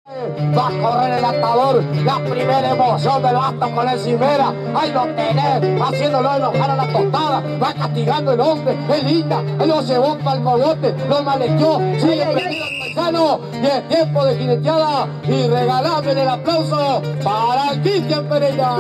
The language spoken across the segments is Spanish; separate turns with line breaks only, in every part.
Va a correr el atador, la primera emoción del basto con el Cimera. Ahí lo tenés, haciéndolo enojar a la tostada. Va castigando el hombre, el linda, lo llevó para el cogote, lo malequeó, sigue perdido el paisano. Y es tiempo de jineteada. Y regalame el aplauso para el Cristian Pereira.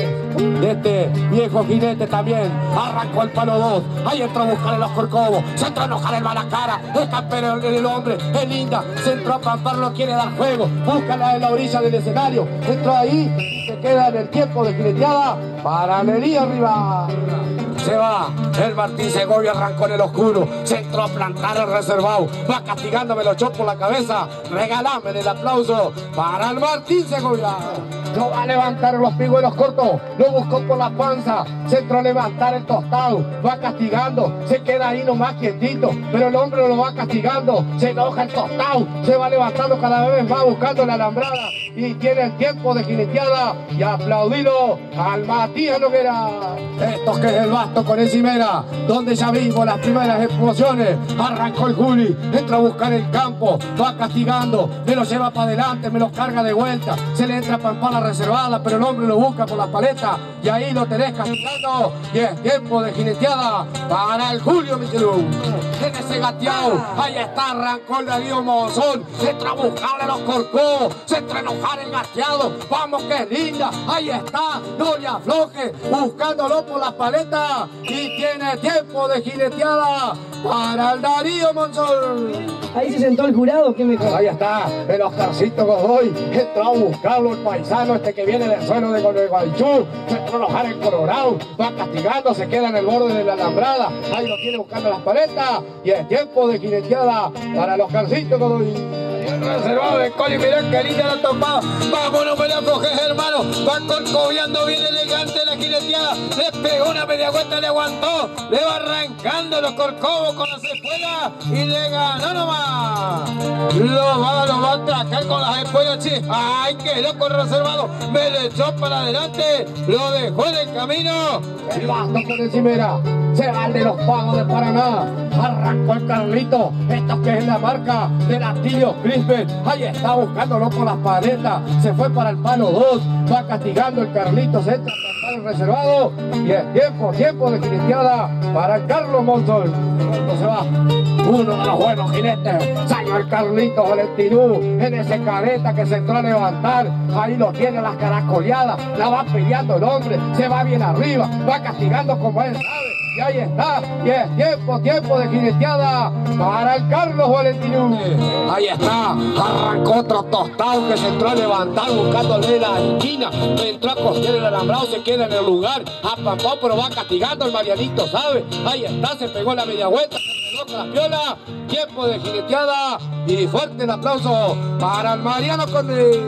De este viejo jinete también arrancó el palo 2. Ahí entró a buscarle los corcovos, se entró a enojar el Malacara, el campero el hombre, el linda, se entró a pampar, no quiere dar juego, búscala en la orilla del escenario, entró ahí y se queda en el tiempo de jineteada para Lería arriba. Se va el Martín Segovia, arrancó en el oscuro, se entró a plantar el reservado, va castigándome, lo echó por la cabeza. Regalame el aplauso para el Martín Segovia. Lo va a levantar los pigüelos cortos, lo buscó por la panza, se entró a levantar el tostado, va castigando, se queda ahí nomás quietito, pero el hombre lo va castigando, se enoja el tostado, se va levantando cada vez, va buscando la alambrada y tiene el tiempo de jineteada. Y aplaudilo al Matías Noguera. Esto que es el basto con el Cimera, donde ya vimos las primeras explosiones. Arrancó el Juli, entra a buscar el campo, va castigando, me lo lleva para adelante, me lo carga de vuelta, se le entra a pampar la reservada, pero el hombre lo busca por la paleta y ahí lo tenés castigando. Y es tiempo de jineteada para el Julio Michelú. En ese gateado, ahí está, arrancó el Darío Monzón, se entra a buscarle los corcovos, se entra a enojar el gateado, vamos que es linda, ahí está, no le afloje, buscándolo por la paleta y tiene tiempo de jineteada para el Darío Monzón.
Ahí se sentó el jurado, ¿qué me dijo?
Ahí está, el Oscarcito Godoy, entró a buscarlo el paisano este que viene del suelo de Gualeguaychú, se entró a enojar el Colorado, va castigando, se queda en el borde de la alambrada, ahí lo tiene buscando las paletas y es tiempo de jineteada para el Oscarcito Godoy. El reservado de Coli, mirá que linda la topada, vamos, no me la aflojes, hermano, va corcoviando bien elegante la jineteada, le pegó una media vuelta, le aguantó, le va arrancando los corcovos con las espuelas y le ganó nomás. Lo va a atracar con las espuelas, sí. Ay, quedó con reservado, me lo echó para adelante, lo dejó en el camino. El basto con el Cimera, se va el de los Pagos de Paraná, arrancó el Carlito, esto que es la marca del Atilio Crispen, ahí está buscándolo por las paletas, se fue para el palo 2, va castigando el Carlito, se entra a plantar el reservado y es tiempo de jineteada para el Carlos Monzón. Se va uno de los buenos jinetes, salió el Carlito Valentinú en ese careta que se entró a levantar, ahí lo tiene las caracoleadas, la va peleando el hombre, se va bien arriba, va castigando como él sabe. Y ahí está, y es tiempo de jineteada para el Carlos Valentinú. Ahí está, arrancó otro tostado que se entró a levantar buscándole la esquina, entró a costear el alambrado, se queda en el lugar, apampó, pero va castigando el Marianito, ¿sabe? Ahí está, se pegó la media vuelta, se pegó la piola, tiempo de jineteada y fuerte el aplauso para el Mariano Conde.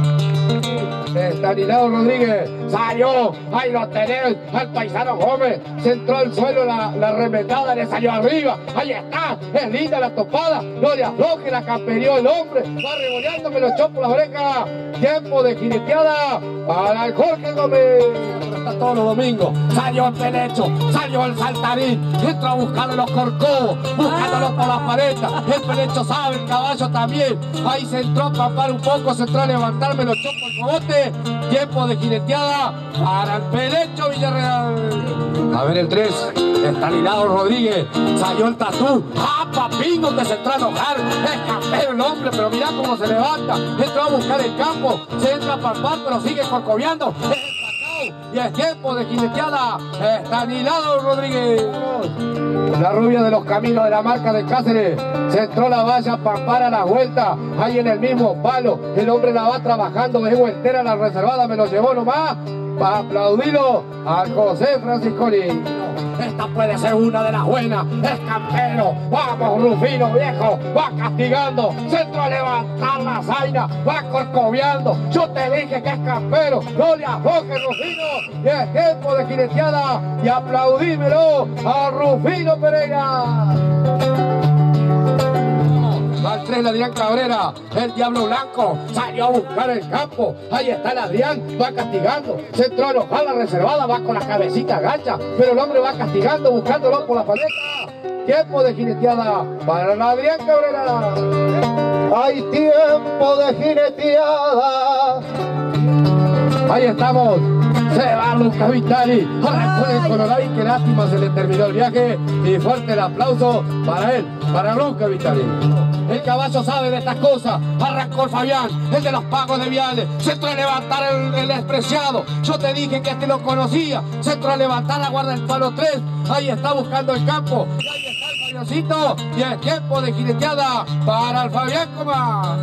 Estanislao Rodríguez salió, ahí lo tenés, al paisano Gómez, se entró al suelo la remendada, le salió arriba, ahí está, es linda la topada, no le afloje, la camperió el hombre, va revoleando, me lo echó por la oreja, tiempo de jineteada para el Jorge Gómez. Está todos los domingos, salió el Pelecho, salió el Saltarín, entró a buscarle los corcovos, buscándolos por las paletas, el Pelecho sabe, el caballo también, ahí se entró a papar un poco, se entró a levantar, me lo echó por el cogote, tiempo de jineteada para el Pelecho Villarreal. A ver el 3, Estanislao Rodríguez, salió el Tatú, papingo que se entró a enojar, es campero el hombre, pero mirá cómo se levanta, entró a buscar el campo, se entra a palpar, pero sigue corcoviando, y es tiempo de jineteada, Estanislao Rodríguez. La rubia de los caminos de la marca de Cáceres, se entró la valla a pampar a la vuelta, ahí en el mismo palo, el hombre la va trabajando, es vueltera la reservada, me lo llevó nomás, para aplaudirlo a José Francisconi. Esta puede ser una de las buenas, es campero, vamos Rufino viejo, va castigando, se entró a levantar la zaina, va corcoviando, yo te dije que es campero, no le aflojes Rufino, y es tiempo de jineteada, y aplaudímelo a Rufino Pereira. Al 3 el Adrián Cabrera, el Diablo Blanco, salió a buscar el campo, ahí está el Adrián, va castigando, se entró a enojar la reservada, va con la cabecita gacha, pero el hombre va castigando, buscándolo por la paleta, tiempo de jineteada para el Adrián Cabrera. Hay tiempo de jineteada. Ahí estamos. Se va Lucas Vitali. Arrancó el Colorado y qué lástima, se le terminó el viaje. Y fuerte el aplauso para él, para Lucas Vitali. El caballo sabe de estas cosas. Arrancó el Fabián, el de los pagos de viales. Se entró a levantar el despreciado. Yo te dije que este lo conocía. Se entró a levantar la guarda del palo 3. Ahí está buscando el campo. Y ahí está el Fabiancito. Y es tiempo de jineteada para el Fabián Coma,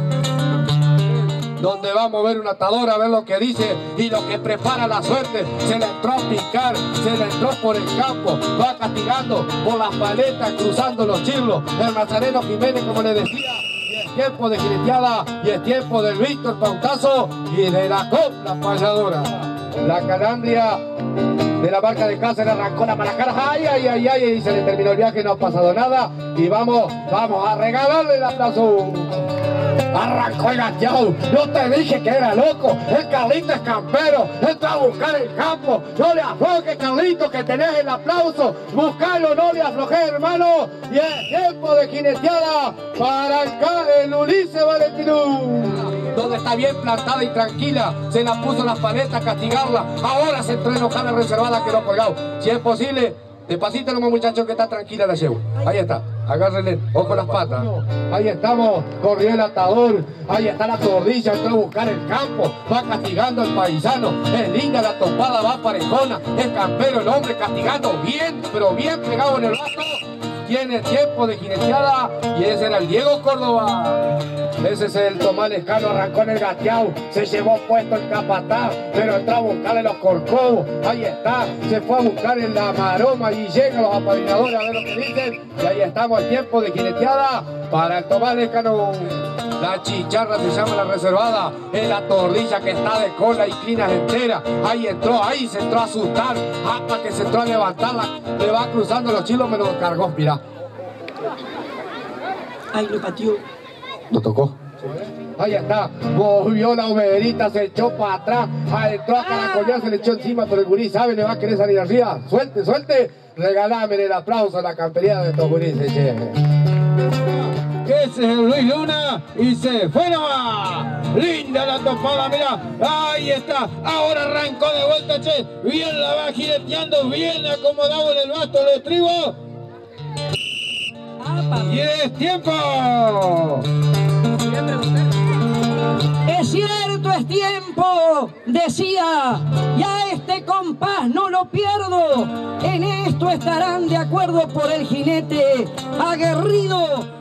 donde va a mover un atador a ver lo que dice y lo que prepara la suerte. Se le entró a picar, se le entró por el campo, va castigando por las paletas, cruzando los chirlos. El Nazareno Jiménez, como le decía, y es tiempo de jineteada, y es tiempo del Víctor Pautazo y de la copla payadora. La calandria de la marca de Cáceres arrancó la malacara, ay, ay, ay, ay, y se le terminó el viaje, no ha pasado nada, y vamos a regalarle el aplauso. Arrancó el gateado, yo te dije que era loco, el Carlito es campero, entró a buscar el campo, no le aflojes Carlito que tenés el aplauso, buscalo, no le aflojes hermano, y es tiempo de jineteada para el Ulises Valentinú, donde está bien plantada y tranquila, se la puso las paletas a castigarla, ahora se entró enojada reservada que no colgado, si es posible. Despacito nomás, muchachos, que está tranquila la llevo. Ahí está, agárrenle, ojo las patas. Ahí estamos, corrió el atador. Ahí está la tordilla, entró a buscar el campo. Va castigando el paisano. Es linda la topada, va parejona. El campero, el hombre castigando bien, pero bien pegado en el vaso. Tiene tiempo de jineteada y ese era el Diego Córdoba. Ese es el Tomás Lescano, arrancó en el gateado, se llevó puesto el capataz, pero entró a buscarle los corcovos. Ahí está, se fue a buscar en la maroma y llegan los apadrinadores a ver lo que dicen. Y ahí estamos, el tiempo de jineteada para el Tomás Lescano. La chicharra se llama la reservada, es la tordilla que está de cola y clinas entera. Ahí entró, ahí se entró a asustar, hasta que se entró a levantarla, le va cruzando los chilos, me lo cargó, mirá.
Ay, lo pateó.
¿Lo tocó? Ahí está, volvió la homerita, se echó para atrás, entró a caracolear, se le echó encima, pero el gurí sabe, le va a querer salir arriba. Suelte, suelte, regalame el aplauso a la campería de estos gurises, che.
Ese es el Luis Luna y se fue nomás. Linda la topada, mirá. Ahí está. Ahora arrancó de vuelta, che. Bien la va jineteando, bien acomodado en el basto del estribo. Y es tiempo.
Es cierto, es tiempo, decía, ya este compás no lo pierdo. En esto estarán de acuerdo por el jinete aguerrido